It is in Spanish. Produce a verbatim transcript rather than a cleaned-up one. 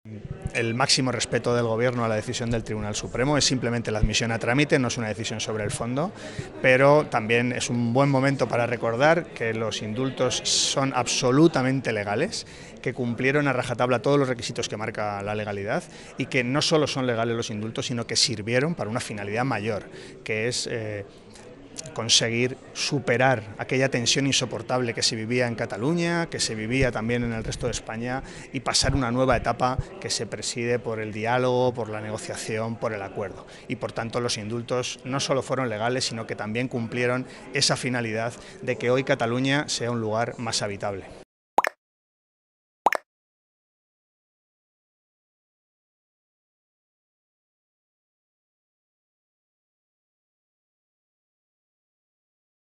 El máximo respeto del Gobierno a la decisión del Tribunal Supremo, es simplemente la admisión a trámite, no es una decisión sobre el fondo, pero también es un buen momento para recordar que los indultos son absolutamente legales, que cumplieron a rajatabla todos los requisitos que marca la legalidad y que no solo son legales los indultos, sino que sirvieron para una finalidad mayor, que es eh, conseguir superar aquella tensión insoportable que se vivía en Cataluña, que se vivía también en el resto de España, y pasar una nueva etapa que se preside por el diálogo, por la negociación, por el acuerdo. Y por tanto los indultos no solo fueron legales, sino que también cumplieron esa finalidad de que hoy Cataluña sea un lugar más habitable.